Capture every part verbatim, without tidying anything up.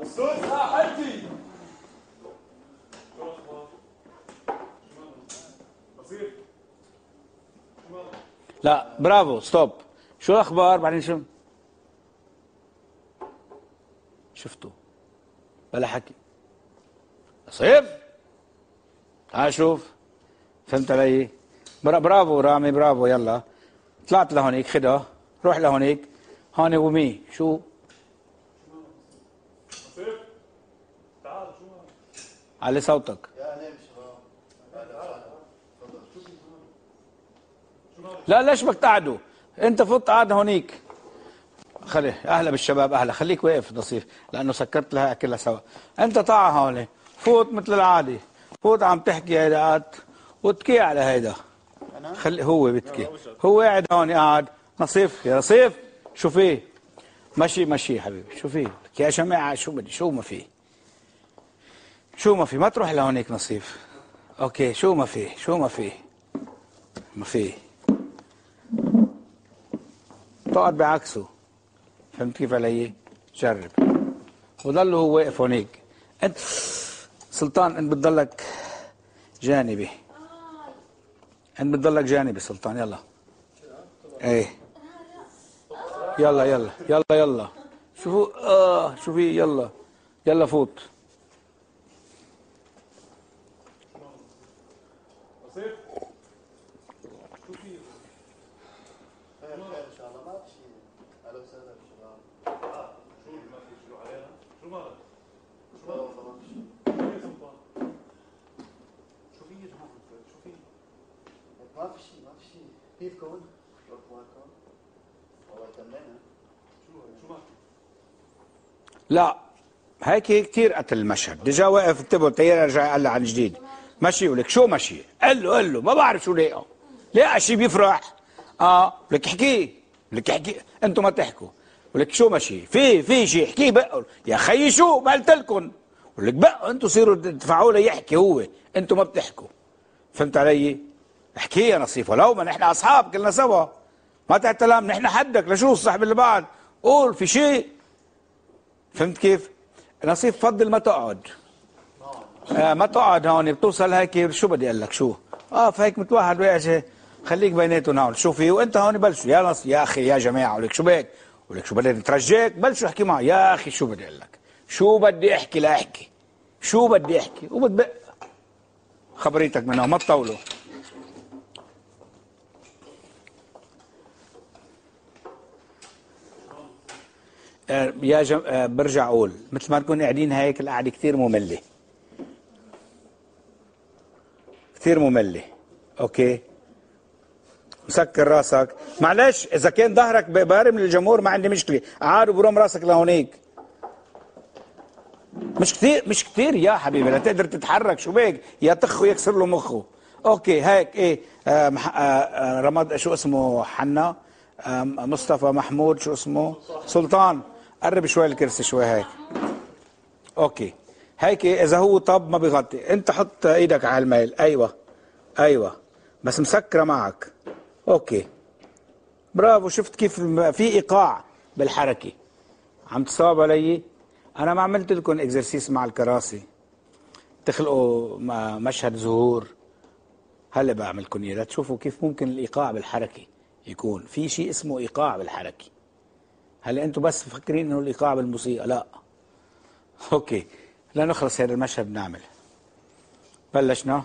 لا برافو ستوب. شو الاخبار بعدين شو شفتوا بلا حكي نصيف. تعال شوف فهمت علي؟ برافو رامي برافو. يلا طلعت لهونيك خدها روح لهونيك هون ومي شو نصيف. تعال شو علي صوتك. لا ليش بدك تقعدوا؟ انت فوت قاعد هونيك. خلي اهلا بالشباب اهلا. خليك واقف نصيف لانه سكرت لها كلها سوا. انت طاع هون فوت مثل العادي. فوت عم تحكي هيداات وتكي على هيدا. خلي هو بتكي هو قاعد هون قاعد. نصيف يا نصيف شو فيه؟ مشي مشي يا حبيبي شو فيه؟ يا جماعه شو بدي شو ما في؟ شو ما في؟ ما تروح لهونيك نصيف. اوكي شو ما في؟ شو ما في؟ ما في. تقعد بعكسه. فهمت كيف علي؟ جرب وضل هو واقف هونيك. انت سلطان انت بتضلك جانبي. انت بتضلك جانبي سلطان. يلا ايه يلا يلا يلا يلا شوفوا اه شو في. يلا يلا فوت. ما في شيء ما في شيء. كيفكم؟ اخباركم؟ والله تمام. شو شو ما لا هيك كثير قتل المشهد. ديجا واقف انتبهوا الطياره رجع قال عن جديد مشي. يقول لك شو مشي؟ قال له قال له ما بعرف شو لقى. لقى شيء بيفرح اه لك احكي لك احكي. انتم ما تحكوا. ولك شو مشي؟ في في شيء احكيه بقوا يا خيي. شو ما قلت لكم؟ ولك بقوا انتم صيروا تدفعوا له يحكي هو. انتم ما بتحكوا. فهمت علي؟ احكي يا نصيف ولو ما نحن اصحاب كلنا سوا. ما تعتلم نحن حدك لشو الصاحب اللي بعد. قول في شيء. فهمت كيف؟ نصيف فضل ما تقعد. آه ما تقعد هون بتوصل هيك شو بدي اقول لك شو؟ اه فهيك مثل واحد واقع خليك بيناتهم هون شو في وانت هون بلشوا يا نص يا اخي يا جماعه. ولك شو بك؟ ولك شو بدي نترجاك بلشوا احكي معه. يا اخي شو بدي اقول لك؟ شو بدي احكي لا احكي. شو بدي احكي وبتبق خبريتك منها ما تطولوا. آه يا جم... آه برجع اقول مثل ما نكون قاعدين هيك القعده كثير ممله. كثير ممله. اوكي مسكر راسك معلش. اذا كان ظهرك بارم للجمهور ما عندي مشكله. عاد وبرم راسك لهونيك. مش كثير مش كثير يا حبيبي لا تقدر تتحرك. شو بك يا تخه يكسر له مخه. اوكي هيك ايه آه مح... آه رمض شو اسمه حنا آه مصطفى محمود شو اسمه سلطان. قرب شوي الكرسي شوي هيك. اوكي هيك اذا هو طب ما بيغطي انت حط ايدك على الميل. ايوه ايوه بس مسكره معك. اوكي برافو. شفت كيف في ايقاع بالحركه. عم تصاب علي. انا ما عملت لكم اكزرسيس مع الكراسي تخلقوا مشهد ظهور. هلا بعملكم اياه لتشوفوا كيف ممكن الايقاع بالحركه يكون. في شيء اسمه ايقاع بالحركه. هلا انتم بس مفكرين انه الايقاع بالموسيقى. لا اوكي لنخلص هذا المشهد بنعمل. بلشنا.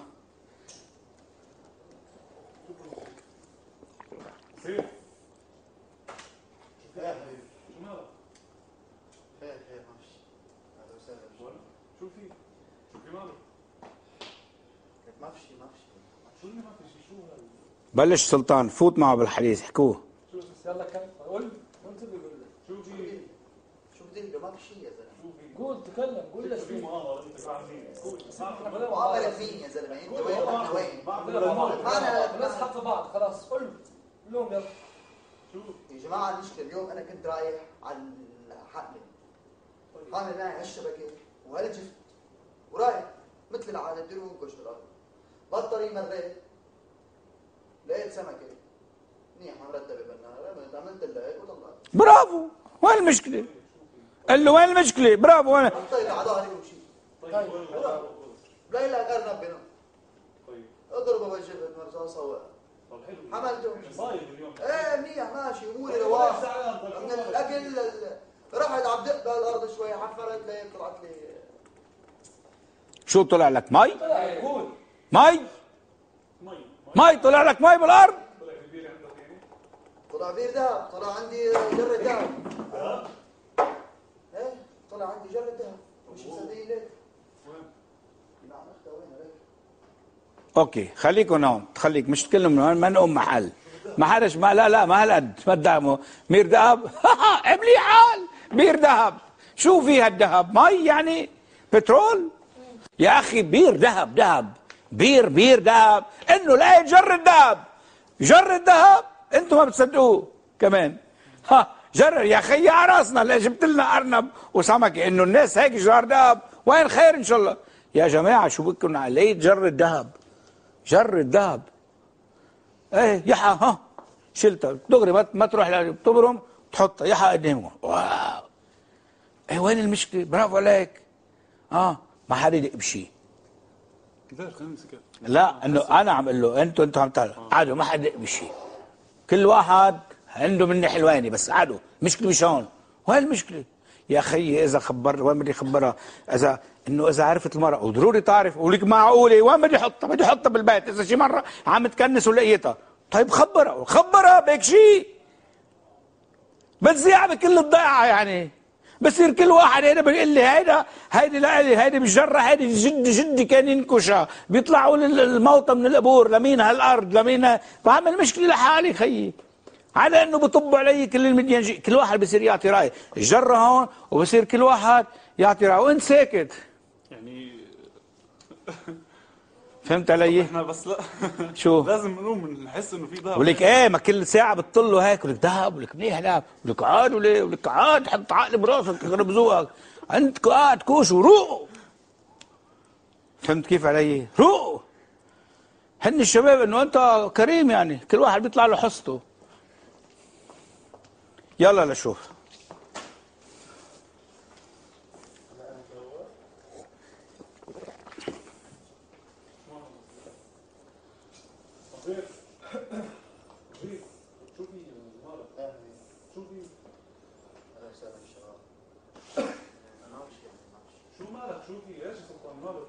شو في؟ شو في ماله؟ ما في شيء ما في شيء. شو اللي ما في شيء؟ شو هذا؟ بلش سلطان فوت معه بالحديث احكوه. شو بس يلا كمل قول. انت بيقول لك شو في؟ شو بدي له ما في شيء يا زلمه. شو في؟ قول تكلم قول لك في مؤامره انت فاهمين. قول مؤامره مين يا زلمه؟ انت وين احنا وين؟ ما انا الناس حطوا بعض خلاص. قول لهم يلا. شو يا جماعه المشكله اليوم انا كنت رايح على الحقله. حامل معي هالشبكه وهالجفت ورايح مثل العاده بدي اروح انكش بالارض. بالطريق مريت لقيت سمكه منيحه مرتبه بالنهر. عملت اللقيت وطلعت. برافو وين المشكله؟ قال له وين المشكله؟ برافو. وين طيب على ظهري وشي طيب لا لا ارنب بنا طيب اضربه بالجبل مرصاصه و حملته صايد اليوم ايه منيح ماشي اموري رواح من الاكل رحت عم دق بالارض شوي حفرت لي طلعت لي شو طلع لك؟ مي؟ مي؟ مي طلع لك مي بالارض؟ طلع بير ذهب، طلع عندي جرة ذهب. ايه طلع عندي جرة ذهب، مش مصدقين ليه؟ لا اختها وين عليك؟ اوكي خليكم هون، خليك مش تكلم هون ما نقوم محل. ما حدش ما لا لا ما هالقد ما تدعموا مير ذهب مليح حال بير ذهب. شو في هالذهب؟ مي يعني؟ بترول؟ يا اخي بير ذهب ذهب بير بير ذهب انه لا جر الذهب جر الذهب انتم ما بتصدقوه كمان. ها جر يا اخي على راسنا اللي جبت لنا ارنب وسمكه انه الناس هيك جار ذهب وين خير ان شاء الله. يا جماعه شو بدكم عليه جر الذهب جر الذهب. ايه يحا ها شلتها دغري ما ما تروح بتبرم تحطها يحا قدامهم. واو ايه وين المشكله؟ برافو عليك. اه ما حدا يدق بشيء. لا انه انا عم اقول له انتوا انتوا عم تعرفوا قعدوا ما حدا يدق بشيء. كل واحد عنده مني حلواني بس قعدوا مشكله مش هون. وين المشكله؟ يا خيي اذا خبر وين بدي اخبرها؟ اذا انه اذا عرفت المراه وضروري تعرف ولك معقوله وين بدي احطها؟ بدي احطها بالبيت. اذا شي مره عم تكنس ولقيتها طيب خبرها خبرها بهيك شيء. بتزيع بكل الضيعه يعني. بصير كل واحد هيدا بيقول لي هيدا هيدي لإلي هيدي بالجره هيدي جدي جدي كان ينكشها بيطلعوا الموتى من القبور لمين هالارض لمين. بعمل مشكله لحالي خيي على انه بطبوا علي كل المديان. كل واحد بصير يعطي راي الجره هون وبصير كل واحد يعطي راي وانت ساكت يعني. فهمت علي؟ احنا بس لا شو لازم نقوم نحس انه في ذهب. ولك ايه ما كل ساعه بتطله هيك ولك ذهب ولك منيح ذهب ولك عاد وليه ولك عاد حط عقل براسك يخرب ذوقك انت قاعد كوش وروق. فهمت كيف علي؟ روق. هن الشباب انه انت كريم يعني كل واحد بيطلع له حصته. يلا لشوف شو مالك شو في ايش سلطان مالك؟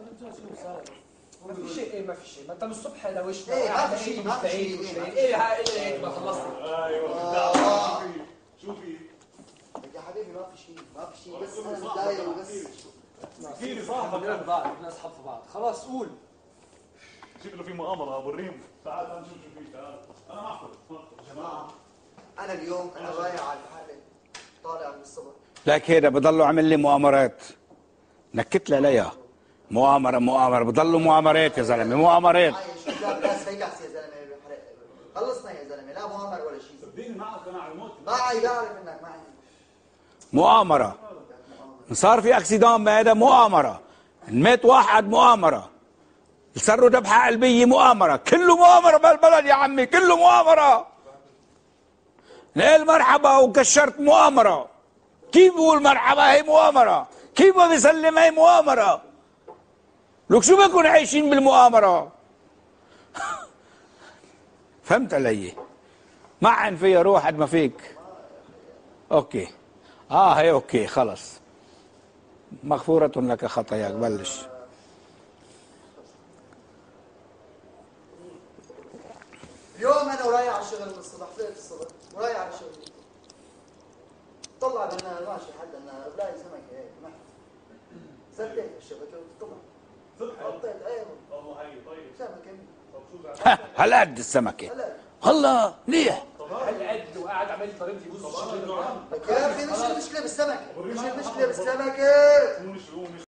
ما في شيء ايه ما في شيء ما انت من الصبح لوشنا ايه ما في شيء ما في شيء ايه ايه ايه ما خلصت. ايوه شو في؟ يا حبيبي ما في شيء ما في شيء بس انا متضايق وبس في صاحبك الناس حبوا بعض خلاص قول. شكله في مؤامره ابو الريم. تعال تعال نشوف شو في. تعال انا ما احفظ يا جماعه. انا اليوم انا رايح على الحالة طالع من الصبح لك هيدا بضلوا عامل لي مؤامرات نكت لي عليها. مؤامره مؤامره بضلوا مؤامرات يا زلمه مؤامرات. بس هيك يا زلمه خلصنا يا زلمه لا مؤامره ولا شيء. صدقني معك انا على الموت. معي بعرف انك معي. مؤامره صار في اكسيدون بهذا مؤامره مات واحد مؤامره صاروا ذبحه قلبيه مؤامره كله مؤامره بالبلد يا عمي كله مؤامره. نقول مرحبا وكشرت مؤامره. كيف بقول مرحبا هي مؤامره كيف ما بيسلم هي مؤامره. لك شو بكون عايشين بالمؤامره. فهمت علي؟ ما عن فيها روح قد ما فيك. اوكي اه هي اوكي خلص مغفورة لك خطاياك. بلش اليوم انا ورايح على الشغل من الصبح فقت الصبح ورايح على الشغل طلع بالنهار ماشي حد النهار بلاقي سمكه هيك محت سديت الشبكه وطلع حطيت ايوه والله هي طيب سمكه طب شو زعل؟ هالقد السمكة والله منيح. هالقد وقاعد عمال طريقتي يبص يا اخي مش المشكله بالسمكه مش المشكله بالسمكه.